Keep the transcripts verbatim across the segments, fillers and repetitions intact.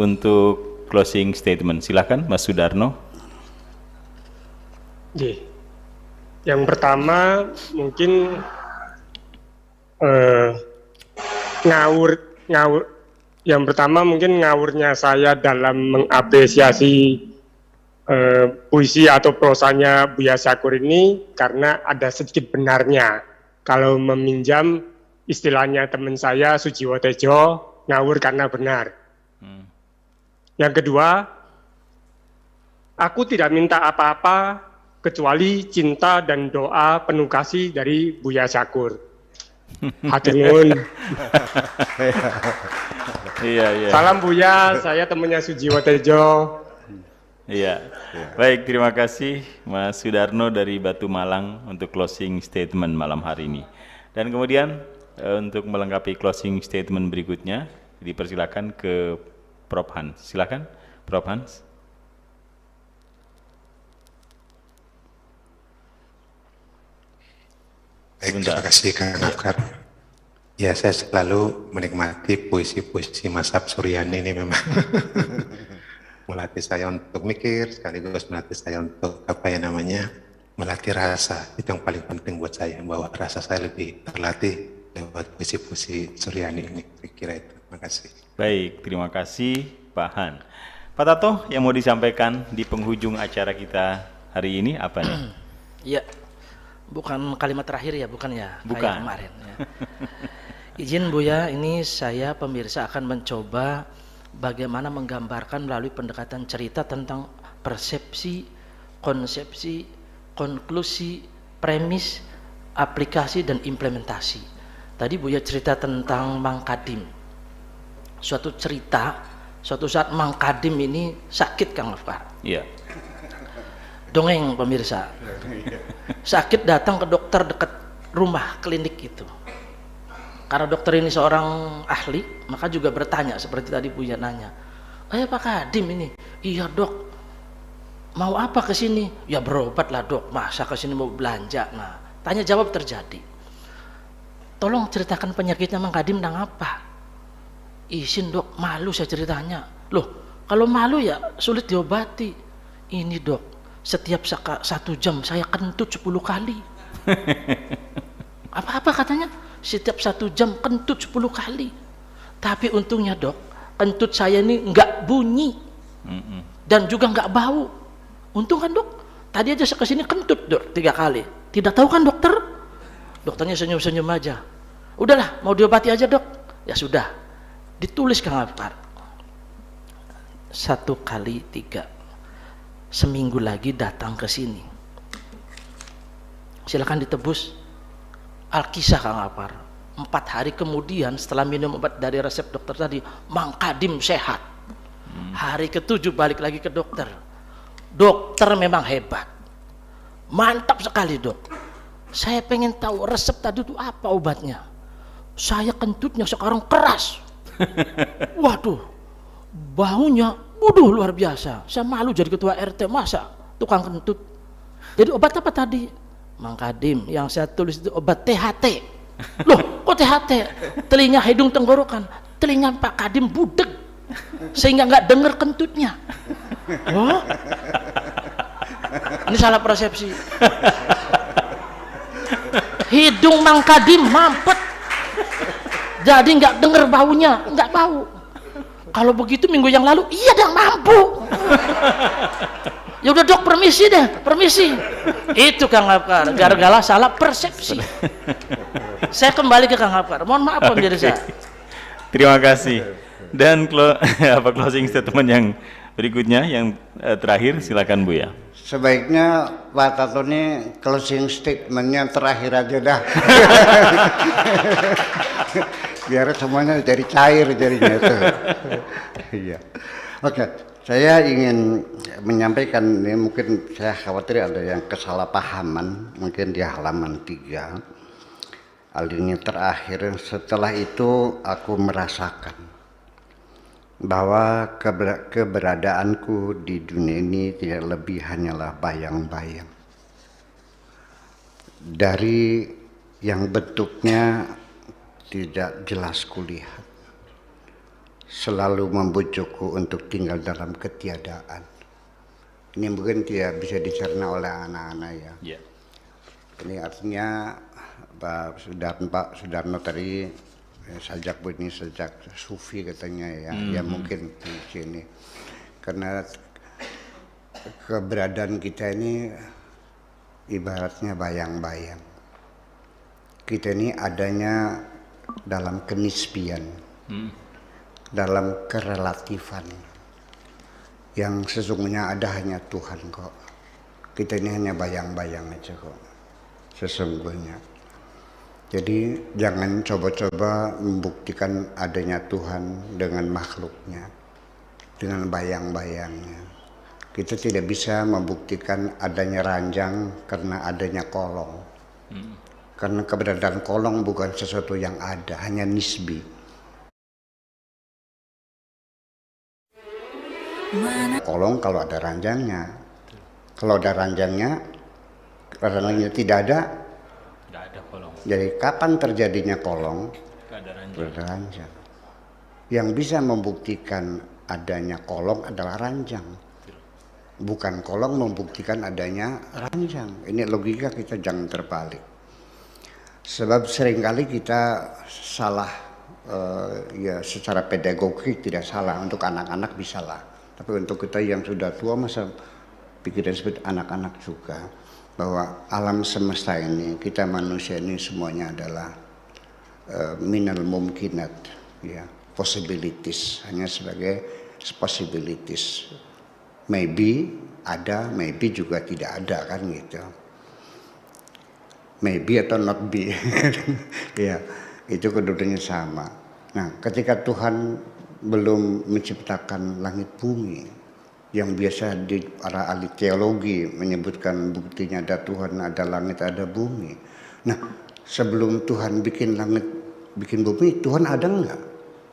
untuk closing statement. Silakan Mas Sudarno. Oke. Yang pertama mungkin eh, ngawur ngawur yang pertama mungkin ngawurnya saya dalam mengapresiasi eh, puisi atau prosanya Buya Syakur ini karena ada sedikit benarnya. Kalau meminjam istilahnya teman saya Sujiwo Tejo, ngawur karena benar. Hmm. Yang kedua, aku tidak minta apa-apa kecuali cinta dan doa penuh kasih dari Buya Syakur. Hatur nuhun. Iya, iya. Salam Buya, saya temannya Sujiwo Tejo. Iya. Baik, terima kasih Mas Sudarno dari Batu Malang untuk closing statement malam hari ini. Dan kemudian untuk melengkapi closing statement berikutnya, dipersilakan ke Prof Hans. Silakan, Prof Hans. Baik, terima kasih Kang Afkar. Ya, saya selalu menikmati puisi-puisi Mas Ab Suryani ini memang melatih saya untuk mikir, sekaligus melatih saya untuk apa ya namanya, melatih rasa. Itu yang paling penting buat saya, bahwa rasa saya lebih terlatih lewat puisi-puisi Suryani ini. Saya kira itu. Terima kasih. Baik, terima kasih Pak Han. Pak Tato, yang mau disampaikan di penghujung acara kita hari ini apa nih? Iya, bukan kalimat terakhir ya, bukan ya? Bukan. Kayak kemarin. Ya. Izin Buya, ini saya pemirsa akan mencoba bagaimana menggambarkan melalui pendekatan cerita tentang persepsi, konsepsi, konklusi, premis, aplikasi, dan implementasi. Tadi Buya cerita tentang Mang Kadim. Suatu cerita, suatu saat Mang Kadim ini sakit, Kang Afkar. Iya. Dongeng pemirsa. Sakit, datang ke dokter dekat rumah klinik itu. Karena dokter ini seorang ahli, maka juga bertanya seperti tadi Buya nanya. Eh Pak Kadim ini, iya dok. Mau apa ke sini? Ya berobat lah dok. Masa ke sini mau belanja? Nah, tanya jawab terjadi. Tolong ceritakan penyakitnya Mang Kadim tentang apa? Izin dok, malu saya ceritanya. Loh, kalau malu ya sulit diobati. Ini dok, setiap satu jam saya kentut sepuluh kali. Apa-apa katanya? Setiap satu jam kentut sepuluh kali. Tapi untungnya dok, kentut saya ini nggak bunyi dan juga nggak bau. Untung kan dok? Tadi aja saya kesini kentut dok tiga kali. Tidak tahu kan dokter? Dokternya senyum-senyum aja. Udahlah, mau diobati aja dok. Ya sudah, ditulis Kang Afkar. Satu kali tiga. Seminggu lagi datang ke sini. Silakan ditebus. Alkisah Kang Afkar. Empat hari kemudian setelah minum obat dari resep dokter tadi, Mang Kadim sehat. Hmm. Hari ketujuh balik lagi ke dokter. Dokter memang hebat, mantap sekali dok. Saya pengen tahu resep tadi itu apa obatnya. Saya kentutnya sekarang keras. Waduh, baunya, waduh luar biasa. Saya malu jadi ketua R T, masa tukang kentut. Jadi obat apa tadi? Mang Kadim, yang saya tulis itu obat T H T. Loh, kok T H T? Telinga, hidung, tenggorokan. Telinga Pak Kadim budek, sehingga nggak dengar kentutnya. Oh, ini salah persepsi. Hidung Mang Kadim mampet, jadi nggak dengar baunya, nggak bau. Kalau begitu minggu yang lalu, iya dah mampu. Ya udah dok, permisi deh, permisi. Itu Kang Afkar, gara-gara salah persepsi. Saya kembali ke Kang Afkar. Mohon maaf pemirsa. Okay. Terima kasih. Dan clo apa closing statement yang berikutnya, yang uh, terakhir, silakan Bu ya. Sebaiknya Pak Tato ini closing statementnya terakhir aja dah. Biar semuanya jadi cair jadinya itu. Iya. Oke. Saya ingin menyampaikan ini, mungkin saya khawatir ada yang kesalahpahaman, mungkin di halaman tiga. Alinea terakhir, setelah itu aku merasakan bahwa keber keberadaanku di dunia ini tidak lebih hanyalah bayang-bayang. Dari yang bentuknya tidak jelas kulihat, selalu membujukku untuk tinggal dalam ketiadaan. Ini mungkin tidak bisa dicerna oleh anak-anak ya. Yeah. Ini artinya Pak Sudarno, Pak Sudarno tadi eh, sajak ini sajak sufi katanya ya, mm-hmm. ya mungkin di sini. Karena keberadaan kita ini ibaratnya bayang-bayang. Kita ini adanya dalam kenisbian, mm. dalam kerelatifan. Yang sesungguhnya ada hanya Tuhan kok. Kita ini hanya bayang-bayang aja kok sesungguhnya. Jadi jangan coba-coba membuktikan adanya Tuhan dengan makhluknya, dengan bayang-bayangnya. Kita tidak bisa membuktikan adanya ranjang karena adanya kolong. Hmm. Karena keberadaan kolong bukan sesuatu yang ada, hanya nisbi. Kolong kalau ada ranjangnya, kalau ada ranjangnya, ranjangnya tidak ada, tidak ada kolong. Jadi kapan terjadinya kolong? Ada ranjang. Ada ranjang. Yang bisa membuktikan adanya kolong adalah ranjang, bukan kolong membuktikan adanya ranjang. Ini logika kita jangan terbalik. Sebab seringkali kita salah, uh, ya secara pedagogi tidak salah, untuk anak-anak bisa lah. Tapi untuk kita yang sudah tua masa pikiran seperti anak-anak juga, bahwa alam semesta ini, kita manusia ini semuanya adalah uh, minal mumkinat, ya, possibilities, hanya sebagai possibilities. Maybe ada, maybe juga tidak ada, kan gitu. Maybe atau not be, ya, itu kedudukannya sama. Nah, ketika Tuhan belum menciptakan langit bumi, yang biasa di para ahli teologi menyebutkan buktinya ada Tuhan, ada langit, ada bumi. Nah, sebelum Tuhan bikin langit, bikin bumi, Tuhan ada enggak?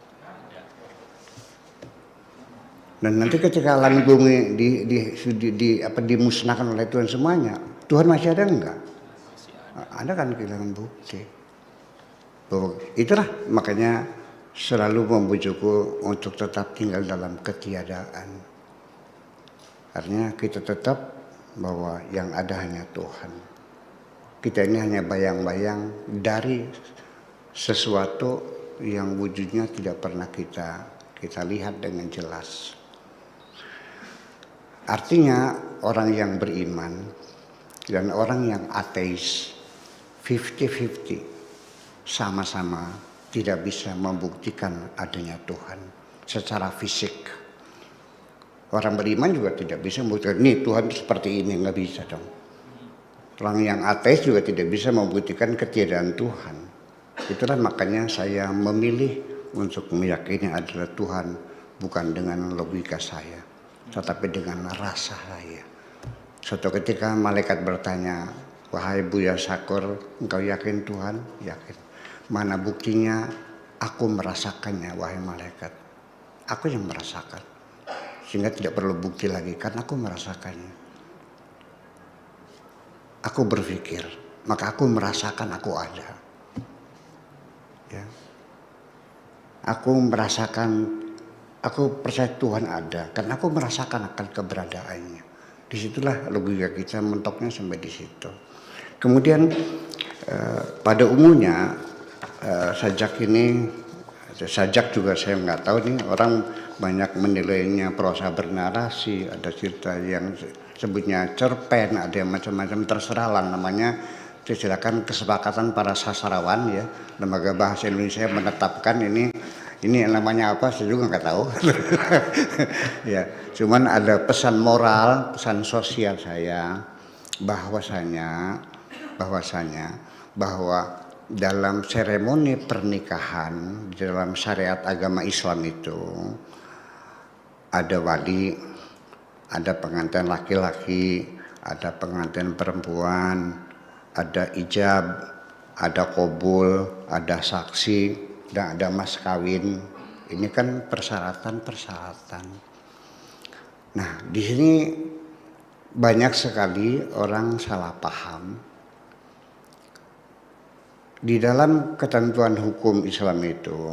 Dan nanti ketika langit bumi di, di, di, di, apa, dimusnahkan oleh Tuhan semuanya, Tuhan masih ada enggak? Ada kan kehilangan bukti. Bahwa itulah makanya selalu membujukku untuk tetap tinggal dalam ketiadaan. Artinya kita tetap bahwa yang ada hanya Tuhan. Kita ini hanya bayang-bayang dari sesuatu yang wujudnya tidak pernah kita kita lihat dengan jelas. Artinya orang yang beriman dan orang yang ateis fifty fifty sama-sama tidak bisa membuktikan adanya Tuhan secara fisik. Orang beriman juga tidak bisa membuktikan, nih Tuhan seperti ini, nggak bisa dong. Orang yang ateis juga tidak bisa membuktikan ketiadaan Tuhan. Itulah makanya saya memilih untuk meyakini adalah Tuhan bukan dengan logika saya, tetapi dengan rasa saya. Suatu ketika malaikat bertanya, wahai Buya Sakur, engkau yakin Tuhan? Yakin. Mana buktinya? Aku merasakannya, wahai malaikat. Aku yang merasakan. Sehingga tidak perlu bukti lagi, karena aku merasakannya. Aku berpikir, maka aku merasakan aku ada. Ya. Aku merasakan, aku percaya Tuhan ada, karena aku merasakan akan keberadaannya. Disitulah logika kita mentoknya sampai di situ. Kemudian eh, pada umumnya Uh, sajak ini, sajak juga saya nggak tahu nih, orang banyak menilainya prosa bernarasi, ada cerita yang sebutnya cerpen, ada yang macam-macam, terserah lah namanya. Silakan kesepakatan para sastrawan ya, Lembaga Bahasa Indonesia menetapkan ini, ini namanya apa saya juga nggak tahu. Ya, cuman ada pesan moral, pesan sosial saya, bahwasanya, bahwasanya bahwa dalam seremoni pernikahan dalam syariat agama Islam itu ada wali, ada pengantin laki-laki, ada pengantin perempuan, ada ijab, ada qabul, ada saksi, dan ada mas kawin. Ini kan persyaratan-persyaratan. Nah, di sini banyak sekali orang salah paham. Di dalam ketentuan hukum Islam itu,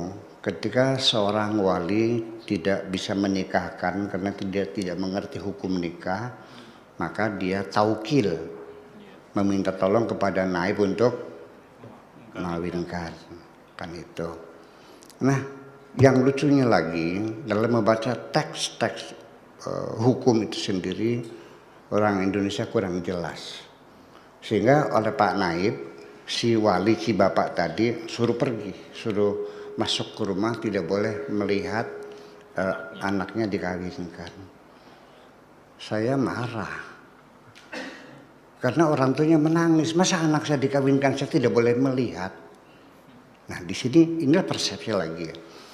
ketika seorang wali tidak bisa menikahkan karena tidak tidak mengerti hukum nikah, maka dia taukil, meminta tolong kepada naib untuk mengawinkan, kan itu. Nah, yang lucunya lagi dalam membaca teks-teks uh, hukum itu sendiri, orang Indonesia kurang jelas, sehingga oleh Pak Naib si wali si bapak tadi suruh pergi, suruh masuk ke rumah, tidak boleh melihat uh, anaknya dikawinkan. Saya marah karena orang tuanya menangis, masa anak saya dikawinkan saya tidak boleh melihat. Nah di sini inilah persepsi lagi.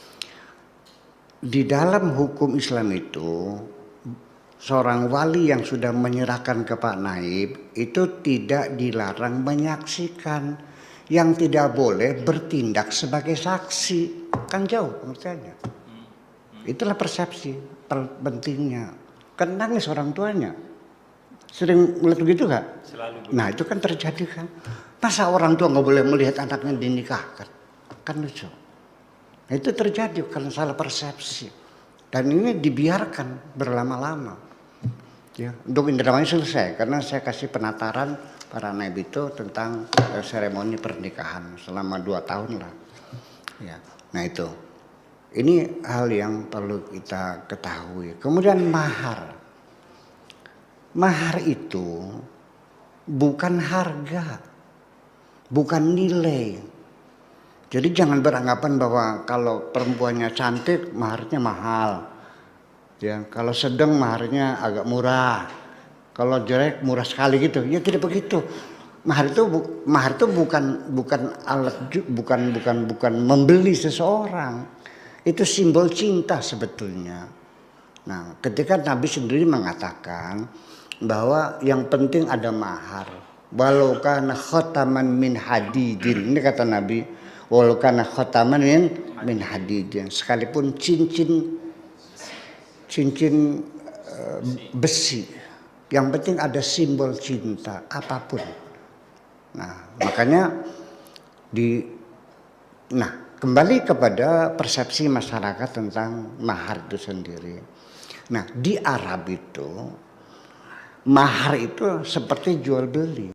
Di dalam hukum Islam itu seorang wali yang sudah menyerahkan ke Pak Naib itu tidak dilarang menyaksikan, yang tidak boleh bertindak sebagai saksi, kan jauh pengertiannya. Itulah persepsi pentingnya. Kan nangis orang tuanya. Sering melihat begitu gak? Selalu. Nah itu kan terjadi kan. Masa orang tua nggak boleh melihat anaknya dinikahkan? Kan lucu. Nah, itu terjadi karena salah persepsi. Dan ini dibiarkan berlama-lama. Ya, untuk indramayu selesai karena saya kasih penataran para naib itu tentang uh, seremoni pernikahan selama dua tahun lah. Ya, nah itu. Ini hal yang perlu kita ketahui. Kemudian mahar. Mahar itu bukan harga, bukan nilai. Jadi jangan beranggapan bahwa kalau perempuannya cantik maharnya mahal. Ya, kalau sedang maharnya agak murah. Kalau jelek murah sekali gitu. Ya tidak begitu. Mahar itu mahar itu bukan bukan alat bukan bukan bukan membeli seseorang. Itu simbol cinta sebetulnya. Nah, ketika Nabi sendiri mengatakan bahwa yang penting ada mahar, walau kana khataman min hadidin. Ini kata Nabi, walau kana khataman min, min hadidin, sekalipun cincin cincin uh, besi, yang penting ada simbol cinta apapun. Nah, makanya di nah kembali kepada persepsi masyarakat tentang mahar itu sendiri. Nah, di Arab itu mahar itu seperti jual beli.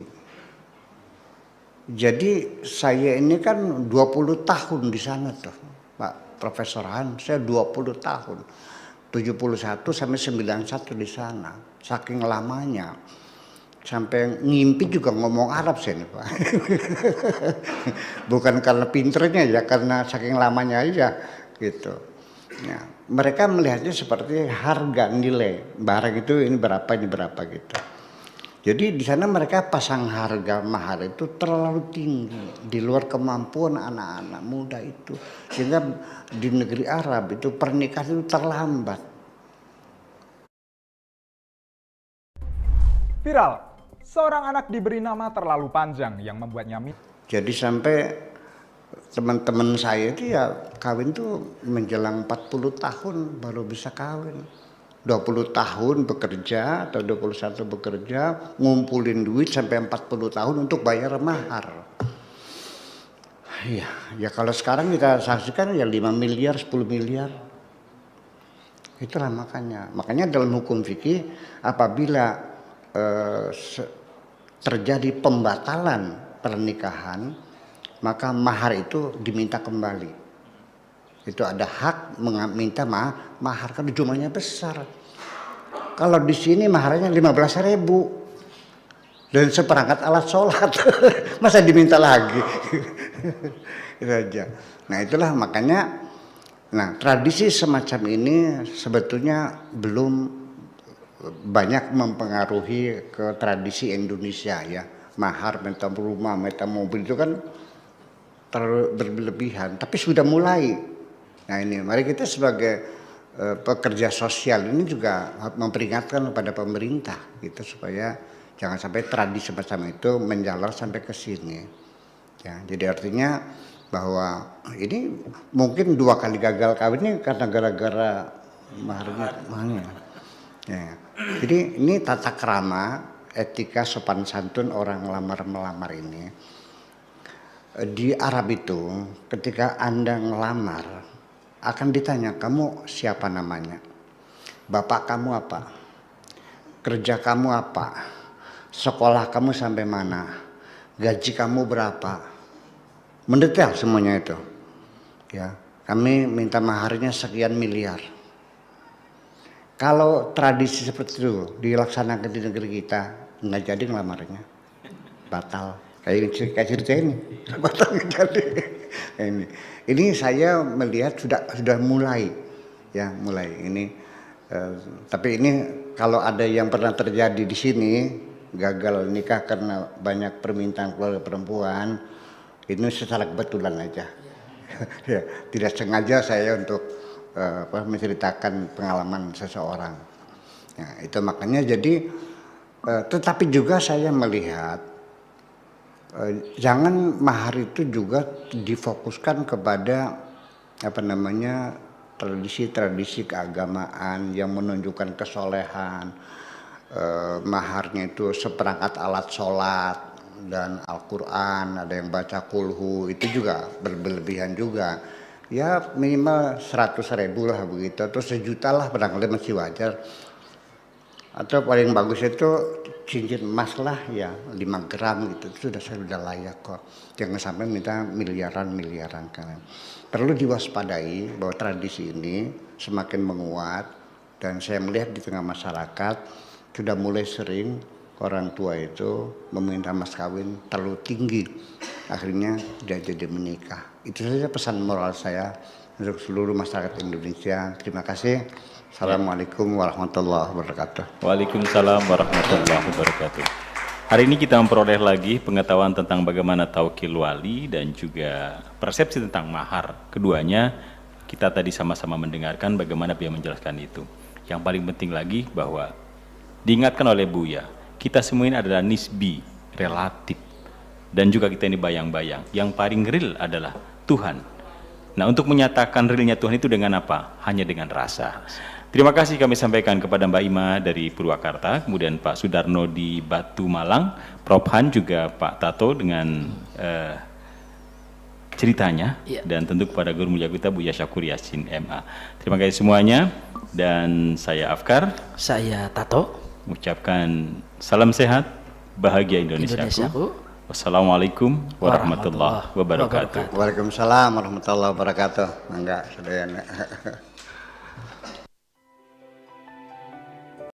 Jadi saya ini kan dua puluh tahun di sana tuh, Pak Profesor Han, saya dua puluh tahun. tujuh puluh satu sampai sembilan puluh satu di sana. Saking lamanya. Sampai ngimpi juga ngomong Arab saya nih, Pak. Bukan karena pinternya ya, karena saking lamanya aja gitu. Ya, mereka melihatnya seperti harga nilai barang itu, ini berapa ini berapa gitu. Jadi di sana mereka pasang harga mahar itu terlalu tinggi, di luar kemampuan anak-anak muda itu, sehingga di negeri Arab itu pernikahan itu terlambat. Viral, seorang anak diberi nama terlalu panjang yang membuatnya mi. Jadi sampai teman-teman saya itu ya kawin tuh menjelang empat puluh tahun baru bisa kawin. dua puluh tahun bekerja atau dua puluh satu bekerja, ngumpulin duit sampai empat puluh tahun untuk bayar mahar. Ya, ya kalau sekarang kita saksikan ya lima miliar, sepuluh miliar. Itulah makanya. Makanya dalam hukum fikih apabila eh, terjadi pembatalan pernikahan, maka mahar itu diminta kembali. Itu ada hak meminta ma mahar karena jumlahnya besar. Kalau di sini maharnya lima belas ribu dan seperangkat alat sholat, masa diminta lagi? Itu aja. Nah itulah makanya, nah tradisi semacam ini sebetulnya belum banyak mempengaruhi ke tradisi Indonesia ya. Mahar, minta rumah, minta mobil itu kan terlalu berlebihan. Tapi sudah mulai. Nah ini, mari kita sebagai uh, pekerja sosial ini juga memperingatkan kepada pemerintah gitu supaya jangan sampai tradisi semacam itu menjalar sampai ke sini. Ya, jadi artinya bahwa ini mungkin dua kali gagal kawin ini karena gara-gara maharnya maharnya. Ya. Jadi ini tata krama, etika sopan santun orang lamar melamar ini. Di Arab itu ketika Anda ngelamar akan ditanya, kamu siapa namanya? Bapak kamu apa? Kerja kamu apa? Sekolah kamu sampai mana? Gaji kamu berapa? Mendetail semuanya itu. Ya, kami minta maharnya sekian miliar. Kalau tradisi seperti itu dilaksanakan di negeri kita, nggak jadi ngelamarnya, batal. Kayak kayak cerita ini, batal nggak jadi. Ini, ini saya melihat sudah sudah mulai, ya mulai ini. Eh, tapi ini kalau ada yang pernah terjadi di sini gagal nikah karena banyak permintaan keluarga perempuan, ini secara kebetulan aja. Ya, tidak sengaja saya untuk uh, apa, menceritakan pengalaman seseorang. Nah, itu makanya jadi, uh, tetapi juga saya melihat uh, jangan mahar itu juga difokuskan kepada apa namanya tradisi-tradisi keagamaan yang menunjukkan kesolehan. Uh, maharnya itu seperangkat alat sholat dan Al-Quran, ada yang baca kulhu, itu juga berlebihan juga. Ya minimal seratus ribu lah begitu, atau sejuta lah barangkali masih wajar. Atau paling bagus itu cincin emas lah ya, lima gram gitu, itu sudah sudah layak kok. Jangan sampai minta miliaran-miliaran kan. Perlu diwaspadai bahwa tradisi ini semakin menguat, dan saya melihat di tengah masyarakat sudah mulai sering orang tua itu meminta mas kawin terlalu tinggi, akhirnya tidak jadi menikah. Itu saja pesan moral saya untuk seluruh masyarakat Indonesia. Terima kasih. Assalamualaikum warahmatullahi wabarakatuh. Waalaikumsalam warahmatullahi wabarakatuh. Hari ini kita memperoleh lagi pengetahuan tentang bagaimana taukil wali dan juga persepsi tentang mahar. Keduanya kita tadi sama-sama mendengarkan bagaimana dia menjelaskan itu. Yang paling penting lagi bahwa diingatkan oleh Buya, kita semua ini adalah nisbi, relatif, dan juga kita ini bayang-bayang. Yang paling real adalah Tuhan. Nah, untuk menyatakan realnya Tuhan itu dengan apa? Hanya dengan rasa. Terima kasih kami sampaikan kepada Mbak Ima dari Purwakarta, kemudian Pak Sudarno di Batu Malang, Prof Han juga Pak Tato dengan uh, ceritanya, ya. Dan tentu kepada Guru Mulia kita Buya Syakur Yasin M A. Terima kasih semuanya, dan saya Afkar. Saya Tato. Mengucapkan salam sehat, bahagia Indonesiaku. Indonesiaku. Wassalamualaikum warahmatullahi wabarakatuh. Waalaikumsalam warahmatullahi wabarakatuh. Enggak, sudah ya.